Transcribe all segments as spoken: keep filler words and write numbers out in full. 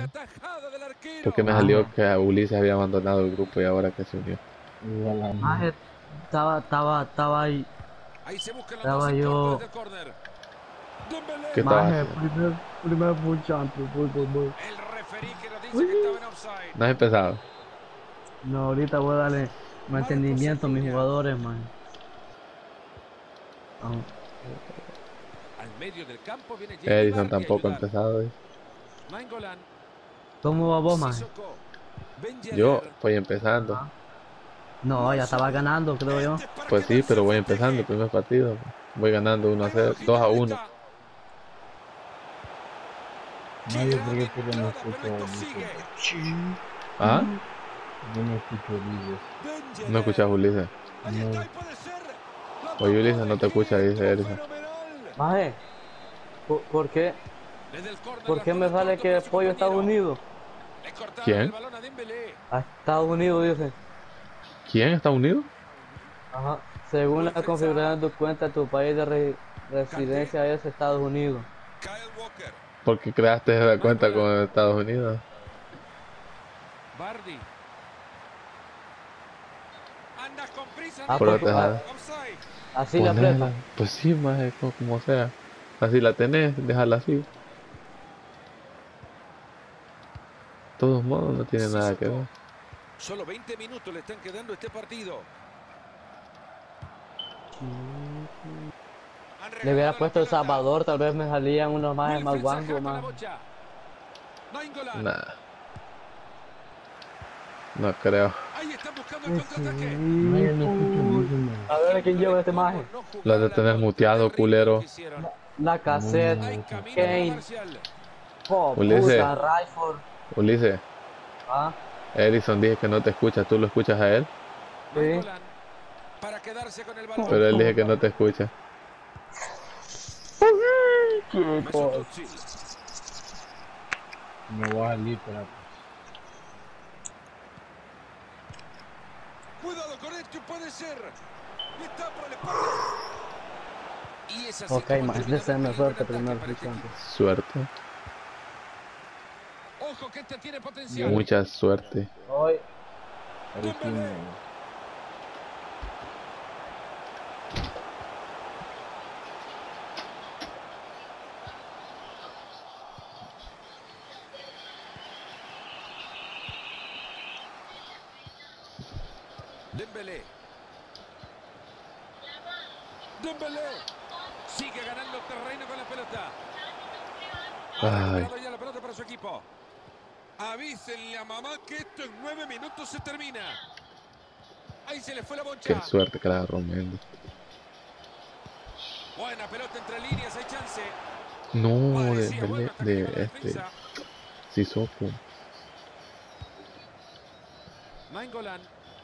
Porque me salió que a Ulises había abandonado el grupo y ahora que se unió. Maje, estaba, estaba, estaba ahí. Estaba yo. ¿Qué estabas Maje, haciendo? primer, primer full champion, voy, voy, voy. ¿No has empezado? No, ahorita voy a darle mantenimiento a mis jugadores, maje. Ah, Edison tampoco ha empezado. ¿Eh? ¿Cómo va vos, maje? Yo voy empezando. Ah. No, ya estaba ganando, creo yo. Pues sí, pero voy empezando el primer partido. Voy ganando uno a cero, dos a uno. No, yo creo que no escucho a Ulises. ¿Ah? Yo no escucho a Ulises. ¿No escuchas a Ulises? No. Oye, Ulises no te escucha, dice Edison. Maje, ¿por, por qué? ¿Por qué me sale que apoyo a Estados Unidos? ¿Quién? A Estados Unidos, dice. ¿Quién está unido? Ajá. Según la configuración de tu cuenta, tu país de re- residencia es Estados Unidos. Porque creaste la cuenta con Estados Unidos. Ah, Por pues, otra ah, jada. así la Ponela. aprieta. Pues sí, más como sea. Así la tenés, déjala así. De todos modos, no tiene nada que ver. Solo veinte minutos le están quedando a este partido. Le hubiera puesto El Salvador, tal vez me salían unos más más guangos, más. Nah. No creo. Ahí están buscando el Sí, contraataque. No, yo no escucho a Ulises, man. A ver quién lleva este maje. Lo has de tener muteado, culero. La cassette, Kane, oh, Ulises. puta, Rayford. Ulises, Ah, Edison dije que no te escucha. ¿Tú lo escuchas a él? sí. Para quedarse con el balón. Pero él dije que no te escucha. Chicos. Me voy a salir, pero Cuidado con esto, puede ser. Y está por la espalda. Y es así Ok, como más, termina deseame el suerte ataque primero, para este Cristiano. equipo. Suerte. Ojo que este tiene potencial. Mucha suerte. Hoy, ahí sí, man. Dembélé. Dembélé. Sigue ganando terreno con la pelota. Ha Ay, recuperado ya la pelota para su equipo. Avísenle a mamá que esto en nueve minutos se termina. Ahí se le fue la qué bocha. suerte que la agarró Mendy. Buena pelota entre líneas, hay chance. No, de, Parecía bueno de, hasta que de llegó la este. defensa. Sissoko. Nainggolan.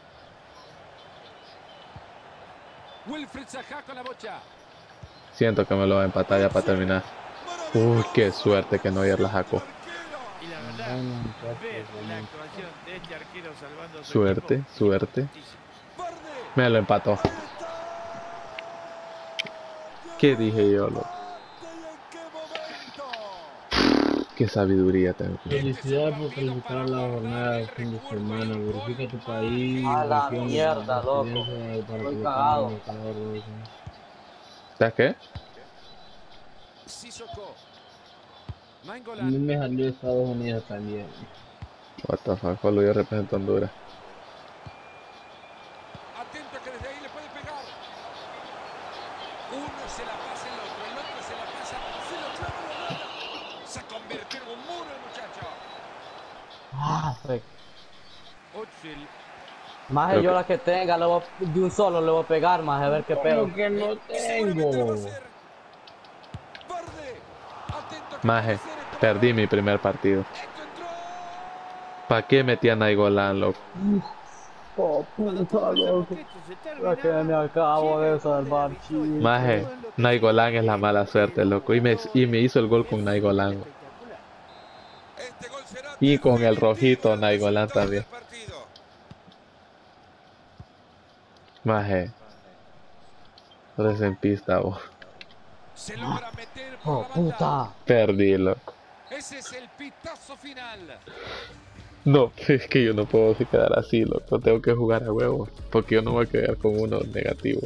Wilfried Zaha con la bocha. Siento que me lo va a empatar ya para terminar. Uy, qué suerte que Neuer la sacó. Y la verdad, Bueno, muchachos, ver la bueno. actuación de este arquero salvando a su Suerte, equipo, suerte. importantísimo. Me lo empató. ¿Qué dije yo, loco? Qué sabiduría tengo. Felicidades por calificar a la jornada del fin de semana. Verifica tu país, a la región, mierda, loco. residencia y para Estoy colocar cagado. el marcador de eso. ¿Sabes qué? Sissoko. A mí Nainggolan. me salió Estados Unidos también. What the fuck, solo yo represento a Honduras. Atento que desde ahí le puede pegar. Uno se la pasa el otro, el otro se la pasa, se lo clava y lo gana. Se convirtió en un muro el muchacho. Ah, frick. Özil. Más Creo yo que- la que tenga, le voy a- de un solo le voy a pegar, más a ver qué pedo. ¿Cómo que no Seguramente lo va a tengo? hacer. Verde. Atento que Maje, puede ser esto. perdí mi primer partido. Esto entró. ¿Para qué metí a Nainggolan, loco? Oh, puta, loco. Se La que me acabo de salvar, chico. Maje, Nainggolan es la mala suerte, loco. Y me, y me hizo el gol con Nainggolan. Este gol será Y con el definitivo rojito el Nainggolan resultado también. del partido. Maje. Eres en pista, vos. Se logra meter por Oh, la banda. puta. Perdí, loco. Ese es el pitazo final. No, es que yo no puedo quedar así, loco. Tengo que jugar a huevo. Porque yo no voy a quedar con uno negativo.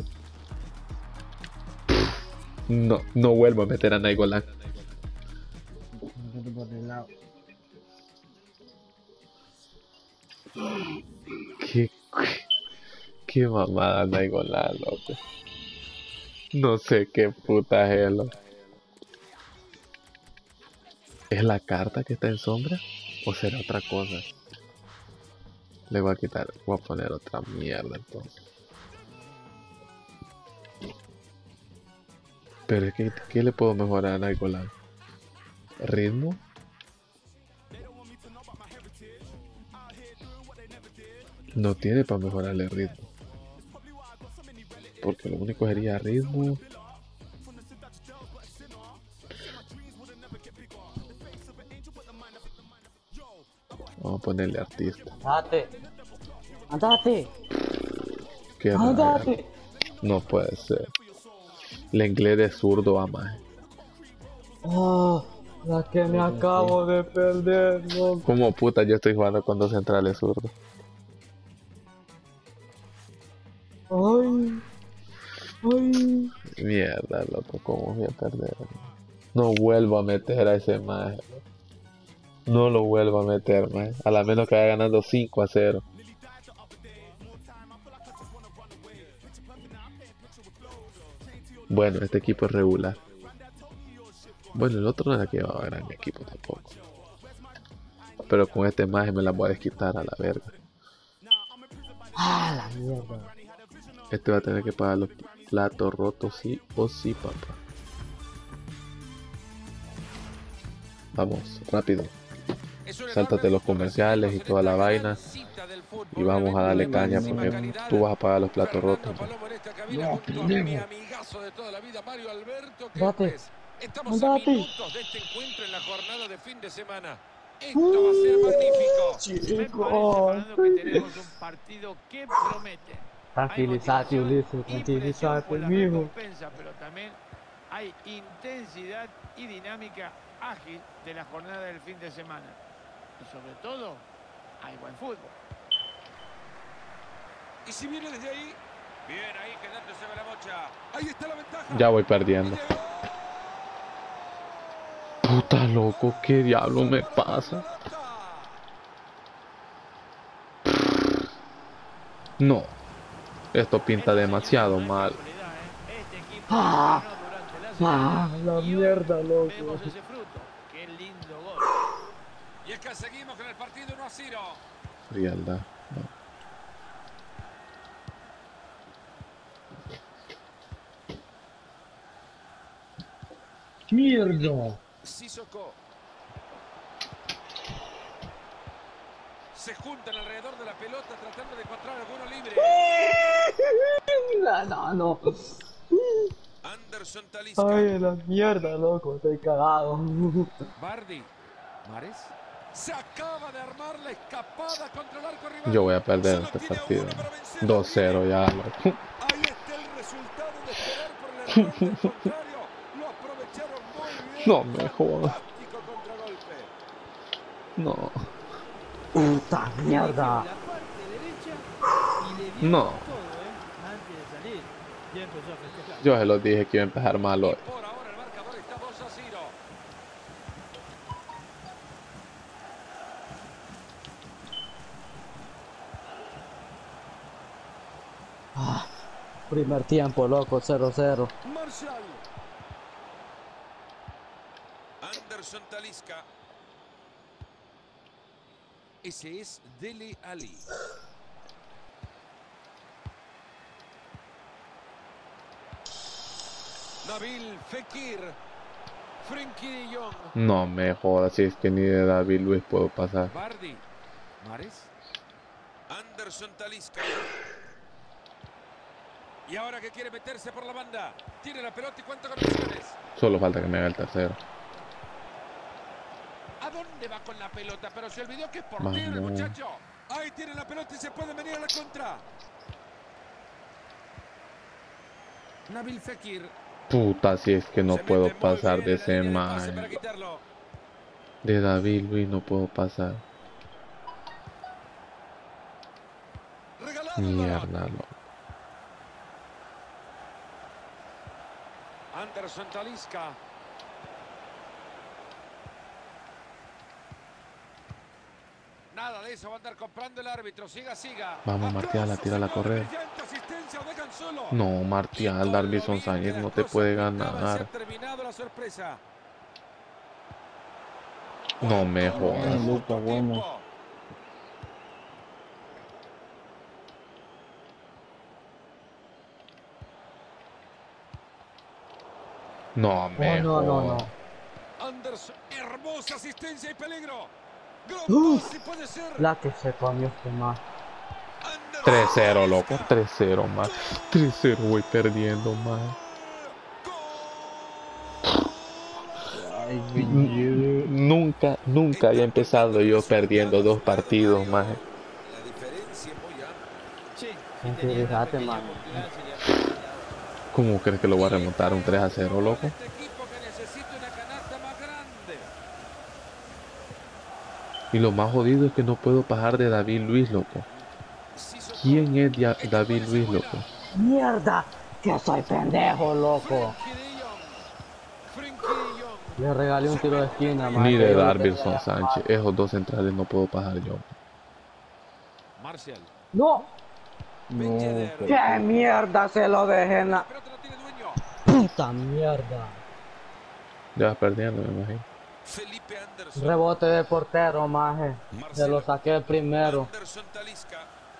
No, no vuelvo a meter a Nainggolan. Métete por el lado. Qué, qué mamada Nainggolan, loco. No sé qué puta es, loco. ¿Es la carta que está en sombra? ¿O será otra cosa? Le voy a quitar, voy a poner otra mierda entonces. Pero es que, ¿qué le puedo mejorar a Nainggolan? ¿Ritmo? No tiene para mejorarle ritmo. Porque lo único sería ritmo. Vamos a ponerle artista. Andate. Andate. Qué raro. Andate. No puede ser. El inglés de zurdo ama. Oh, la que me acabo de perder, loco. Como puta yo estoy jugando con dos centrales zurdos. Ay. Ay. Mierda, loco, ¿cómo voy a perder? No vuelvo a meter a ese maje. No lo vuelvo a meter, maje. A la menos que vaya ganando cinco a cero. Bueno, este equipo es regular. Bueno, el otro no era que llevaba gran equipo tampoco. Pero con este maje me la voy a desquitar a la verga. Ah, la mierda. Este va a tener que pagar los platos rotos sí o sí, papá. Vamos, rápido. Sáltate los comerciales y toda la vaina. Y vamos a darle caña porque tú vas a pagar los platos rotos. No, Mi amigazo de toda la vida, Mario Alberto Andate. Kempes. Estamos a Andate. minutos de este encuentro en la jornada de fin de semana. Esto va a ser magnífico. Me parece, Fernando, que tenemos un partido que promete. Tranquilízate, Ulises, tranquilízate, mijo. Recompensa, pero también hay intensidad y dinámica ágil de la jornada del fin de semana. Y sobre todo, hay buen fútbol. Y si viene desde ahí, bien ahí quedándose de la bocha. Ahí está la ventaja. Ya voy perdiendo. Puta loco, ¿qué diablo me pasa? No. Esto pinta demasiado mal. Ah, ah, la mierda, loco. Vemos ese fruto. Qué lindo gol. Y es que seguimos con el partido uno a cero. Frialdad. No. ¡Mierda! Sissoko. Se juntan alrededor de la pelota tratando de encontrar alguno libre. No, no, no. Anderson Talisca. Ay, la mierda, loco, estoy cagado. Bardi. Mares. Se acaba de armar la escapada contra el arco rival. Yo voy a perder Solo este tiene partido. uno para vencer. dos cero ya, loco. Ahí está el resultado de esperar por el error del contrario. Lo aprovecharon muy bien. No me jodas. Fantástico contragolpe. No. Puta mierda. La parte derecha y le dio No. todo, ¿eh? Antes de salir. Ya empezó a festejar. Yo se los dije que iba a empezar mal hoy. Por ahora el marcador está dos a cero. Ah, primer tiempo, loco, cero cero. Marshall. Anderson Talisca. Ese es Dele Ali. Nabil Fekir. Frenkie de Jong. No me jodas, si es que ni de David Luis puedo pasar. Bardi. Mares. Anderson Talisca. Y ahora que quiere meterse por la banda. Tiene la pelota y cuenta con opciones. Solo falta que me haga el tercero. ¿A dónde va con la pelota? Pero se olvidó que es portero el Vamos. muchacho. Ahí tiene la pelota y se puede venir a la contra. Nabil Fekir. Puta, si es que no Se puedo mete muy pasar bien de en la ese línea de pase man. para quitarlo. De David Luis no puedo pasar. Mierda, no. Anderson Talisca. Nada de eso va a andar comprando el árbitro. Siga, siga. Vamos, Martial, a tirar a correr. No, Martial, Davinson Sánchez no te puede ganar. No me jodas. Luca, bueno. No me Oh, no, no, jodas. no. Anderson, hermosa asistencia y peligro. Uf, Si puede ser. la que se comió este más. tres cero, loco. tres cero más. tres cero voy perdiendo más. Ay, Villiers. Nunca, nunca había empezado yo perdiendo dos partidos más. La diferencia es muy amplia. Sí, Tranquilízate, mano. ¿Cómo crees que lo voy a remontar un tres a cero, loco? Este equipo que necesita una canasta más grande. Y lo más jodido es que no puedo pasar de David Luis, loco. ¿Quién es Dia- David Luis, loco? ¡Mierda! ¡Que soy pendejo, loco! Frenkie de Jong. Le regalé un tiro de esquina, man. Ni de Yo lo Davinson tenía. Sánchez. Esos dos centrales no puedo pasar yo. Marcial. ¡No! No, pero- ¡Qué mierda se lo dejé en la Pero no tiene dueño. puta mierda! Ya vas perdiendo, me imagino. Felipe Anderson. Rebote de portero, maje. Se lo saqué el primero. Anderson Talisca.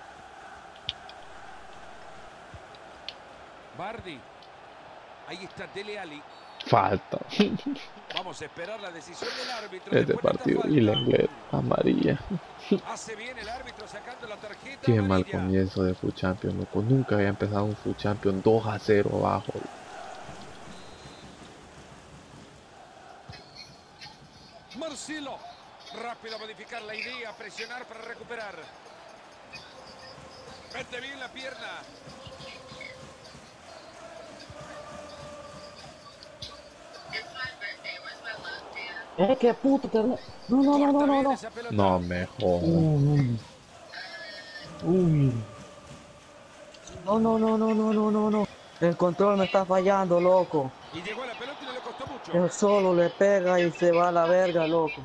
Bardi. Ahí está Dele Alli. Falta. Vamos a esperar la decisión del árbitro. Este después de esta partido. falta. Y la inglés. Amarilla. Hace bien el árbitro sacando la tarjeta Qué mal amarilla. comienzo de Food Champions, loco. Nunca había empezado un Food Champions dos a cero abajo. Marcelo. Rápido a modificar la idea, presionar para recuperar. Mete bien la pierna. ¡Eh, qué puto! Te... No, no, no, no, Corta no, bien no. esa pelota. No me jodas. Uy. Uy. No, no, no, no, no, no, no, no. El control me está fallando, loco. Y llegó a la pelota y no le costó mucho. Él solo le pega y se va a la verga, loco.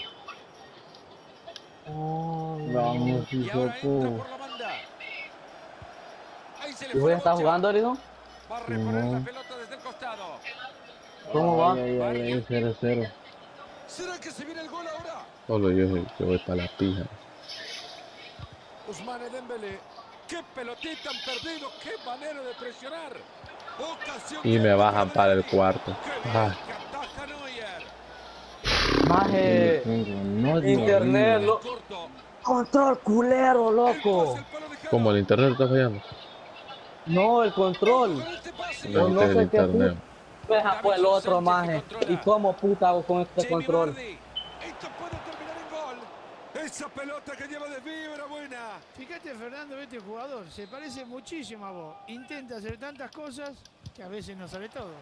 Oh, Vamos, Y ahora entra Hisopo. por la banda. Ahí se le ¿Y fue voy a la estar bocha. jugando, Arido? Va a reponer la No. pelota desde el costado. ¿Cómo va? Ay, ay, ay, ay, cero cero. ¿Será que se viene el gol ahora? Solo yo soy el que voy para la pija. Ousmane Dembélé. ¡Qué pelotita han perdido! ¡Qué manera de presionar! Ocasión Y me bajan para el cuarto. ¡Qué Ah, bien que ataca Neuer! Maje, No, Dios internet, mío. lo... Corto. control culero, El loco. pase al palo de Jano. como el internet está fallando. No, el control. Con este pase. No, O no este es el sé qué internet. Deja pues el otro, maje. ¿Y cómo puta hago con este Jamie control? Vardy. Esto puede terminar en gol. Esa pelota que lleva de vibra buena. Fíjate, Fernando, este jugador se parece muchísimo a vos. Intenta hacer tantas cosas que a veces no sale todo.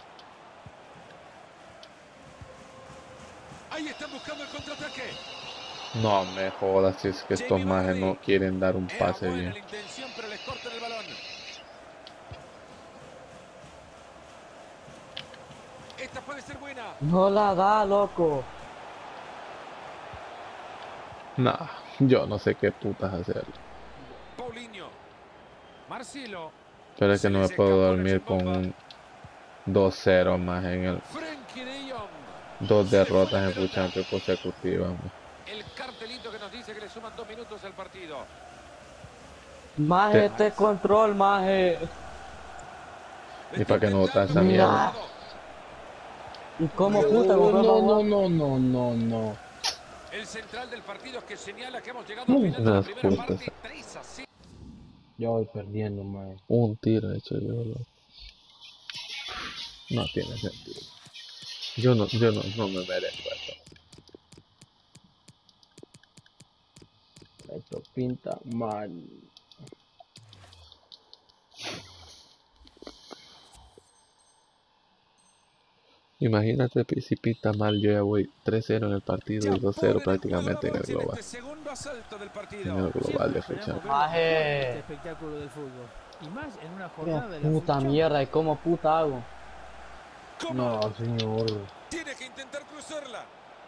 Ahí están buscando el contraataque. No me jodas, si es que estos majes no quieren dar un Era pase buena bien. la intención, pero les cortan el balón. Esta puede ser buena. No la da, loco. Nah, yo no sé qué putas hacer. Paulinho. Marcelo. Pero es que Se no me les puedo escapó la dormir con chimomba. un dos cero más en el Frenkie de Jong. dos derrotas en Food Champions consecutivas. man. El cartelito que nos dice que le suman dos minutos al partido. Maje, Te- este control, maje. ¿Y para qué no botas esa Mira. mierda? ¿Y cómo No, puta? no, ¿Cómo no, vamos? no, no, no, no. El central del partido que señala que hemos llegado al final de la Unas primera putas. parte. tres a cero. Yo voy perdiendo, man. Un tiro hecho yo, loco. No tiene sentido. Yo no, yo no, no me merezco esto. Esto pinta mal. Imagínate si pinta mal, yo ya voy tres cero en el partido y dos cero prácticamente en el global. En el global de fecha. Maje. Este espectáculo del fútbol. Y más en una Qué jornada de la puta función. mierda, ¿y cómo puta hago? No, señor. Tiene que intentar cruzarla.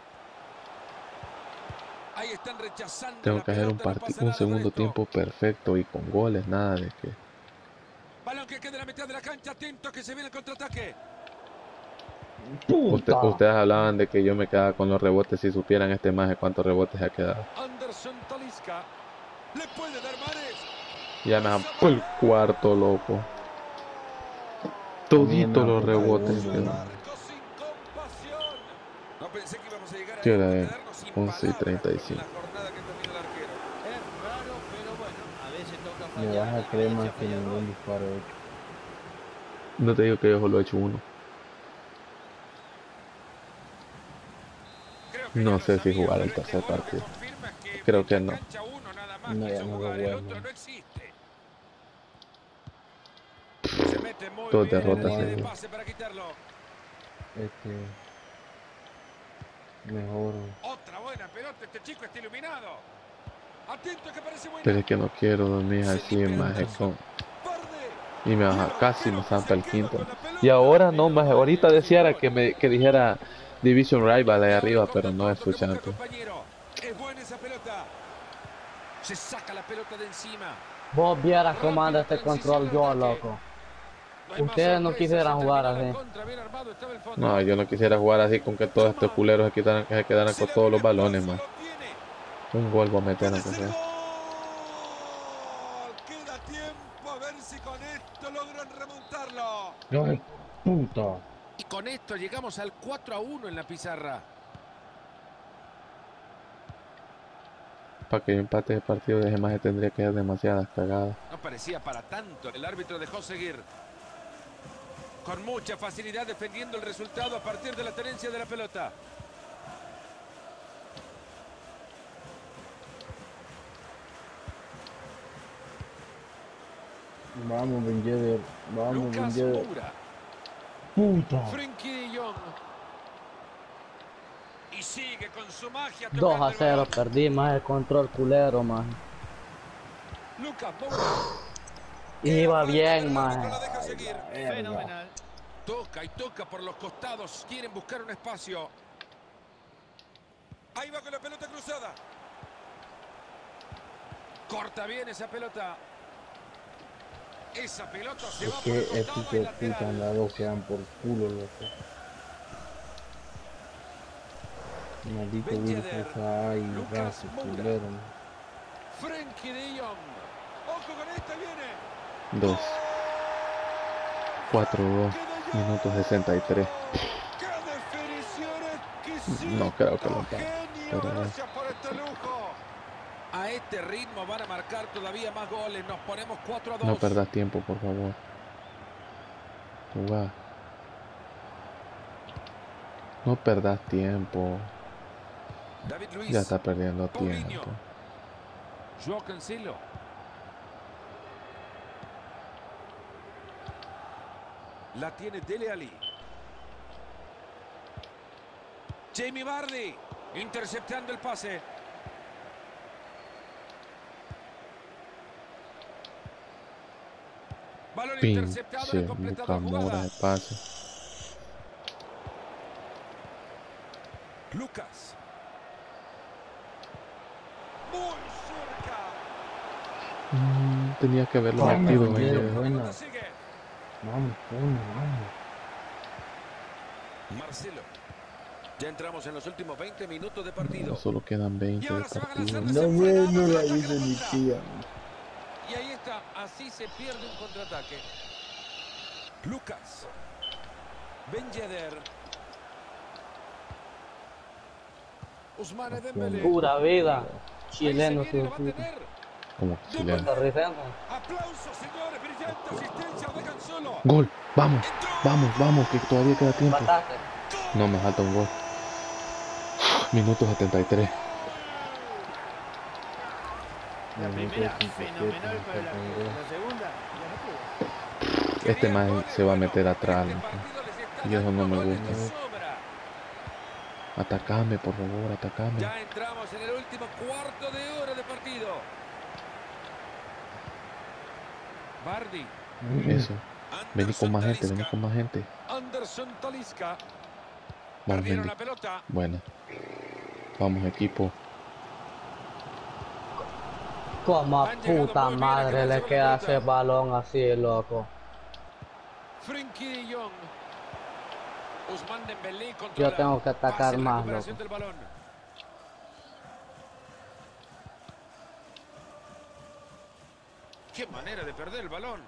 Ahí están rechazando. Tengo la que hacer un, pelota, no partido pasa un nada segundo con esto. tiempo perfecto y con goles, nada de que... Balón que queda en la mitad de la cancha, atento que se viene el contraataque. Usted, Puta. ustedes hablaban de que yo me quedaba con los rebotes. Si supieran este maje cuántos rebotes ha quedado. Anderson Talisca. Le puede dar Mares. Ya me dan por el cuarto, loco. Todito los rebotes quedó. Marco sin compasión. No pensé que íbamos a llegar a ¿Qué hora esto, es? quedarnos sin once y palabras treinta y con cinco. la jornada que termina el arquero. Es raro, pero bueno, a veces toca Me fallar. vas a y creer se más ha que fallado ningún hoy. disparo hecho. No te digo que yo solo he hecho uno. Creo que No ya lo sé si sabía, jugar el pero este tercer gol lo que partido. confirma es que Creo en que la no. cancha uno nada más No, quiso ya no lo jugar, el juego. otro no existe. Se mete muy Dos bien en la derrotas línea de seguidas. pase para quitarlo. Este. Mejor. Otra buena pelota, este chico está iluminado. Atento que parece buena. Pero es que no quiero dormir Se así, limpia maje, Anderson. con... Barde. Y me Y el baja, casi me arquero que zampa se el queda quinto. con la pelota. Y ahora no, Menos maje, mal ahorita que deseara hizo que, gol. me, que dijera Division Rival ahí Y ahora arriba, corta pero el no es punto su que busca el champion. compañero. Es buena esa pelota. Se saca la pelota de encima. Vos vieras cómo anda Rápida este control transición yo, al ataque. loco. No hay más Ustedes no sorpresas, quisieran se jugar terminó la así. contra, bien armado estaba el fondo. No, yo no quisiera jugar así con que todos estos culeros se, quitaran, que se quedaran Si con le todos los abre balones, espacio, man. lo tiene. Un gol va a meter Puede aunque ser sea. gol. Queda tiempo a ver si con esto logran remontarlo. ¡Ay, puta! Y con esto llegamos al cuatro a uno en la pizarra. Para que yo empate el partido de más tendría que haber demasiadas cagadas. No parecía para tanto. El árbitro dejó seguir. Con mucha facilidad defendiendo el resultado a partir de la tenencia de la pelota. Vamos, Ben Yedder. Vamos, Ben Lucas Yedder. Moura. ¡Puta! Frenkie de Jong. Y sigue con su magia. dos tocando a el cero, balón. perdí más el control culero, más. Lucas Moura. Iba Falta, bien, pero el árbitro más. la deja seguir. Fenomenal. Toca y toca por los costados. Quieren buscar un espacio. Ahí va con la pelota cruzada. Corta bien esa pelota. Esa pelota se Es va por que el estos costado hijos y de puta lateral. en la dos quedan por culo, loco. Maldito Ben virus Yedder. esa y Lucas raza, Moura. culero. ¿no? Frenkie de Jong. Ojo con esta, viene. Dos. cuatro dos. Minuto sesenta y tres. ¡Qué definición exquisita! No creo que lo pague, Genio, pero bueno. gracias por este lujo. A este ritmo van a marcar todavía más goles. Nos ponemos cuatro a dos. No perdas tiempo, por favor. Jugá. No perdas tiempo. David Luiz. Ya está perdiendo Paulinho. tiempo. Joao Cancelo. La tiene Dele Alli. Jamie Vardy interceptando el pase. Balón interceptado, Pinche le completado la Lucas Moura jugada. de pase. Lucas. Muy cerca. Mm, tenía que haberlo Vamos, metido, Ben Ben Yedder, Yedder. buena. Pelota sigue. Vamos, coño, vamos. Marcelo. Ya entramos en los últimos veinte minutos de No, partido. solo quedan Y veinte de ahora se van a lanzar partido. No, desenfrenados bueno, al la ataque hizo de mi contra. tía. Y ahí está, así se pierde un contraataque. Lucas. Ben Yedder. Ousmane Dembélé. Pura vida. Ahí se Chileno, viene, tu lo va a puta. tener. Como chileno. Está rifando. Aplausos, señores. Brillante asistencia. Lo dejan solo. Gol, vamos, Entró. vamos, vamos, que todavía queda tiempo. Empataste. No, me falta un gol. Minuto setenta y tres. La Minuto primera, cincuenta y siete, fenomenal para el falta un arquero. gol. La segunda, ya no pudo. Este man se va a meter atrás. Este loco. partido les está Y eso no me Goles de gusta. sobra. Atacame, por favor, atacame. Ya entramos en el último cuarto de hora de partido. Bardi. Eso. Vení con más gente, vení con más gente. Anderson Talisca. Vamos, Perdieron Mendy. la pelota. Bueno. Vamos, equipo. Como Han llegado puta muy bien a madre quedarse le con la queda pelota. ese balón así, loco. Frenkie de Jong. Ousmane Dembélé controla. Yo tengo que atacar Pase, más, recuperación loco. del balón. Qué manera de perder el balón.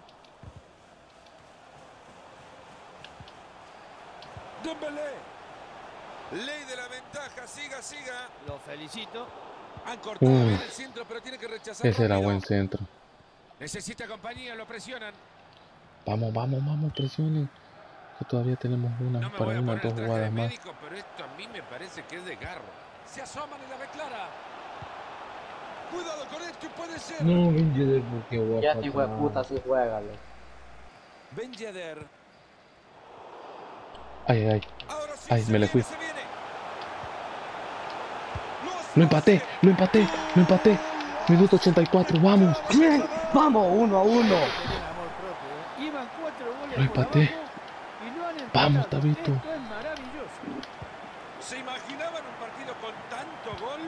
Dembélé. Ley de la ventaja, siga, siga. Lo felicito. Han cortado Uh, bien el centro, pero tiene que rechazar Ese era rápido. buen centro. Necesita compañía, lo presionan. Vamos, vamos, vamos, presionen. Que todavía tenemos una No me para voy a unas poner el dos traje de jugadas más. médico, pero esto a mí me parece que es de garro. Se asoman y la ve clara. Cuidado con esto, puede ser. No, Ben Yedder, porque voy Ya a este hijo de puta sí juega, loco. Ben Yedder. Ay, ay, Ahora sí ay, se me le viene, fui. se viene. Lo empaté, lo empaté, lo empaté. Minuto ochenta y cuatro, vamos. Bien, vamos, uno a uno. Tienen amor propio, ¿eh? Iban cuatro goles Lo por empaté. abajo y no han empatado. Vamos, Tabito. Esto es maravilloso. ¿Se imaginaban un partido con tanto gol?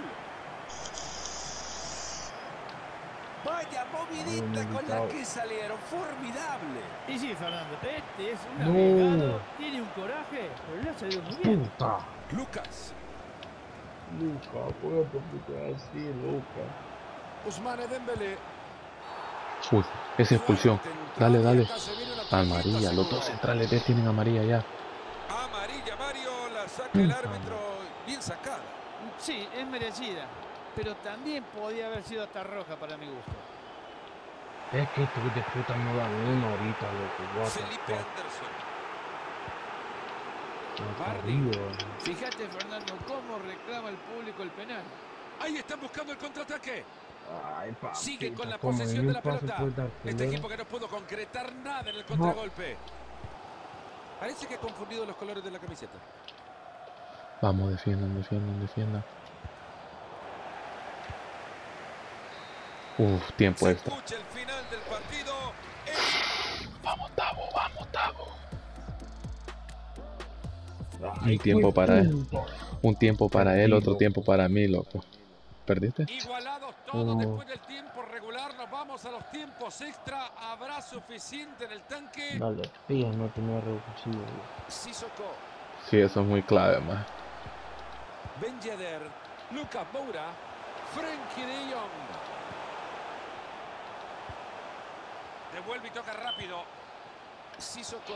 Vaya movidita con la que salieron, formidable. Y sí, Fernando, este es un No. arriesgado, tiene un coraje, pero le ha salido muy bien. Puta. Lucas. Luca, juega por tu cara así, Luca. Ousmane Dembélé. Uy, esa expulsión. Fuerte entrada Dale, y dale. acá se viene una tarjeta, Amarilla, los seguro. dos centrales de tienen amarilla ya. Amarilla, Mario, la saca el árbitro. Bien sacada. Sí, es merecida, pero también podía haber sido hasta roja para mi gusto. Es que estos de puta no dan uno ahorita, loco. What the Felipe fuck. Anderson. Hasta Bardi. arriba. Fíjate, Fernando, cómo reclama el público el penal. Ahí están buscando el contraataque. Ay, papi. Siguen con la como posesión en de un la pase pelota. puede dar Este culero. equipo que no pudo concretar nada en el contragolpe. Parece que ha confundido los colores de la camiseta. Vamos, defiendan, defiendan, defiendan. Uf, tiempo Se extra. escucha el final del partido. Es Vamos, Tavo, vamos, Tavo. Ay, Un tiempo hijo de para él. puta. Un tiempo para él, otro Perdido. tiempo para mí, loco. ¿Perdiste? igualados todos Oh. después del tiempo regular. Nos vamos a los tiempos extra. ¿Habrá suficiente en el tanque? Dale, pilla, no tenía reducido. Sissoko, Sí, eso es muy clave, más. Ben Yedder, Lucas Moura, Frenkie de Jong. Devuelve y toca rápido. Sissoko.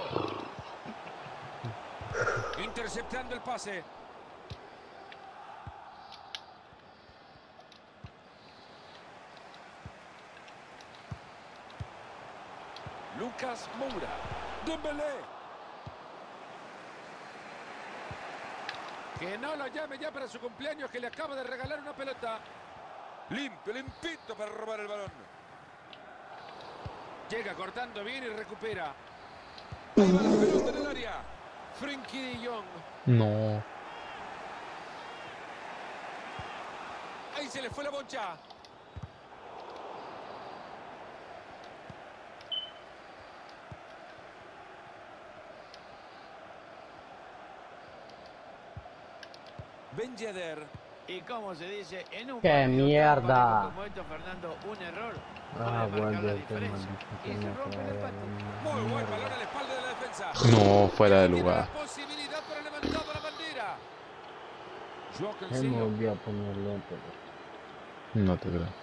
Interceptando el pase. Lucas Moura. Dembélé. Que no lo llame ya para su cumpleaños, que le acaba de regalar una pelota. Limpio, limpito para robar el balón. Llega cortando bien y recupera. Ahí va la pelota en el área. Frenkie de Jong. No. Ahí se le fue la boncha. Ben Yedder. Y como se dice, en un ¡Qué partido tan mierda! parejo como esto, Fernando, un error Ah, puede marcar bueno, la el tema diferencia. Y se rompe el empate. Muy buen balón a la espalda de la defensa. No, fuera de Tiene lugar. la posibilidad para levantar la bandera. Joao Él me Cancelo. volvió a poner lento. No te creo.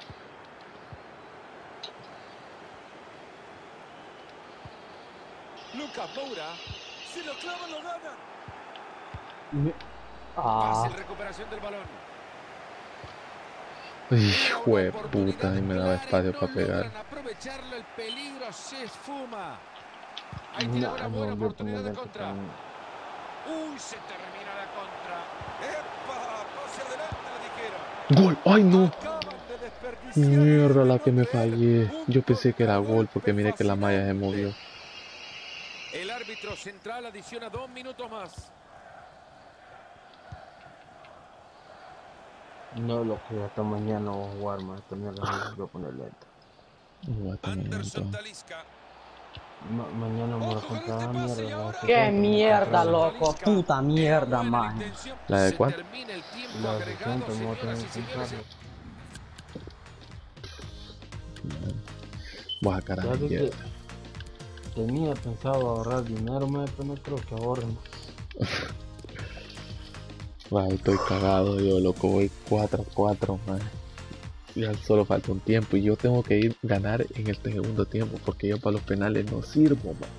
Lucas Moura. Si lo clavan, lo ganan. Ah, Fácil recuperación del balón. Hijo de puta, y me daba espacio no para pegar. logran aprovecharlo, el peligro se esfuma. Ahí tiene una No, me buena volvió a oportunidad poner de lento contra. también. Uy, se termina la contra. ¡Epa! Pase adelante, le dijeron. ¡Gol! ¡Ay, no! Acaban de desperdiciar Mierda, el la que me remate. fallé. Un Yo pensé que era gol porque contragolpe miré que la malla se fascinante. movió. El árbitro árbitro central adiciona dos minutos más. No, lo que hasta mañana voy a jugar, más. Esta mierda no voy a poner lento. Anderson Talisca. Ma mañana me voy a Ojo con comprar este la pase y mierda. ahora- La ¡Qué mierda, sesenta, loco! ¡Puta mierda, Buena maje! intención. ¿La de Se cuánto? termina el tiempo La agregado, sesenta me voy a tener señoras y que señores. comprarlo. Voy a sacar a ¿Sabes mi qué? mierda. Tenía pensado ahorrar dinero, maje, pero no creo que ahorren. Ay, estoy cagado, yo loco, voy cuatro a cuatro, man. Ya solo falta un tiempo y yo tengo que ir a ganar en este segundo tiempo porque yo para los penales no sirvo, man.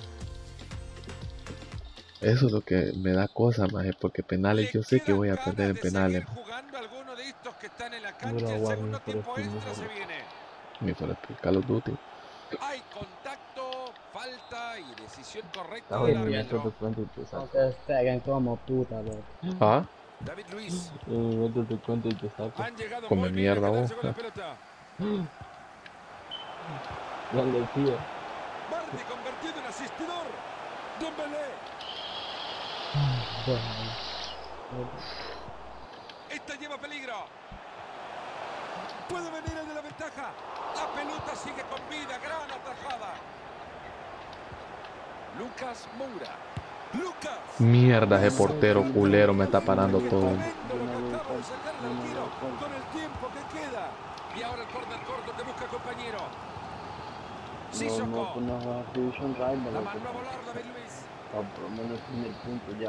Eso es lo que me da cosa, man, porque penales yo sé que voy a perder en penales. Man. Jugando alguno de estos que están en la Yo cancha, la el guardo segundo por tiempo Steam, extra se mejor. viene. Ni por el Call of Duty. Hay contacto, falta y decisión correcta Está del bueno, ya árbitro. te cuento y te No saco. te peguen como puta, loco. Ah, David Luiz. Eh, ya te cuento y te saco. Han llegado come muy bien a mierda quedarse vos. con la pelota. Ya le decía. Bardi convertido en asistidor. Dembélé. Esta lleva peligro. Puede venir el de la ventaja. La pelota sigue con vida. Gran atajada. Lucas Moura. Lucas. mierda, ese portero culero me está parando todo. Tremendo lo que acaba de sacar el arquero con el tiempo que queda. Y ahora el córner corto que busca compañero. No, no, Sissoko. pues no juega Division Rival. La mandó a volar David Luiz. Por lo menos tiene el punto ya.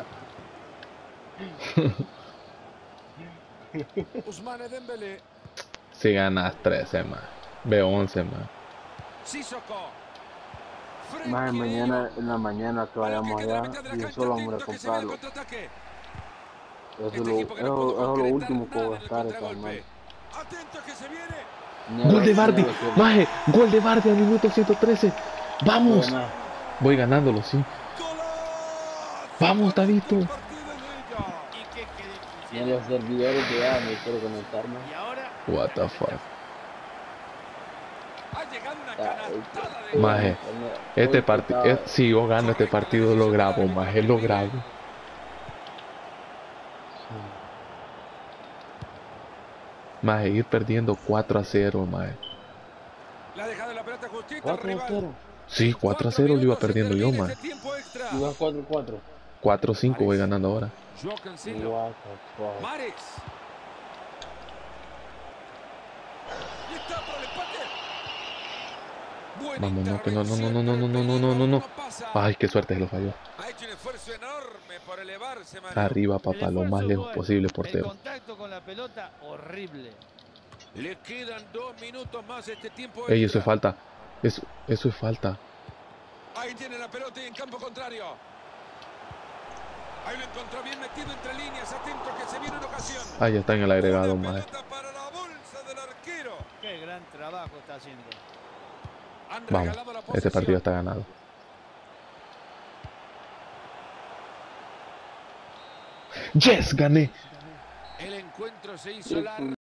Ousmane Dembélé. Si ganas trece, man. Veo once, man. Sissoko. Más Frenkie de mañana, Jong. en la mañana que Balón vayamos queda en la allá, mitad de la yo cancha, solo vamos a atento que se viene el comprarlo. contraataque. Eso Este es lo, equipo que no eso- pudo eso es lo concretar último que nada voy a en el estar esta contragolpe. semana. Atento que se viene. Ni Gol de a- Bardi, ni a lo que- maje, gol de Bardi al minuto ciento trece. Vamos, Buena. voy ganándolo, sí. ¡Golazo! Vamos, Tavito. Con el partido en ello. ¿Y qué querés que Ni a hiciera? los servidores de A me quiero conectarme. Y ahora... What the fuck. Ha llegado una Ah, canastada de Maje, este partido, si yo gano este partido lo grabo, maje, lo grabo. Maje, ir perdiendo cuatro a cero, maje. La ha dejado la pelota justita al cuatro a rival. cero. Sí, cuatro a cero lo iba perdiendo yo, maje. Este tiempo extra. Iba cuatro a cuatro. cuatro a cinco voy ganando ahora. Joao Cancelo. What the fuck. Mares. Y está por el empate. Buena Vamos, no, que no, no, no, no, no, intervención, no, no, pero no, el no, no. peligro pasa. Ay, qué suerte se lo falló. Ha hecho un esfuerzo enorme por elevarse, Manu. Arriba, El papá, lo esfuerzo más es lejos bueno. posible, El portero. contacto con la pelota, horrible. Le quedan dos minutos más este tiempo Ey, eso extra. es falta. Eso, eso es falta. Ahí tiene la pelota y en campo contrario. Ahí lo encontró bien metido entre líneas. Atento que se viene una ocasión. Ah, ya está en el agregado, Una maje. pelota para la bolsa del arquero. Qué gran trabajo está haciendo. Han Vamos, regalado la este posesión. partido está ganado. Yes, gané. El encuentro se hizo largo.